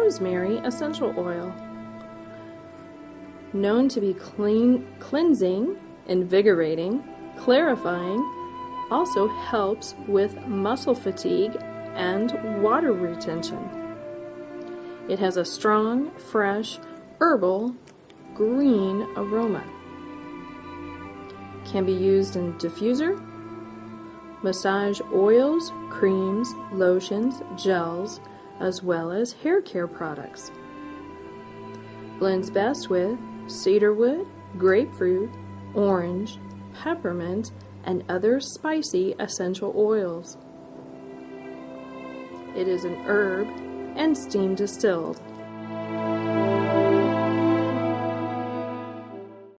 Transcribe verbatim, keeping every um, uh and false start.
rosemary essential oil. Known to be clean, cleansing, invigorating, clarifying, also helps with muscle fatigue and water retention. It has a strong, fresh, herbal, green aroma. Can be used in diffuser, massage oils, creams, lotions, gels, as well as hair care products. Blends best with cedarwood, grapefruit, orange, peppermint, and other spicy essential oils. It is an herb and steam distilled.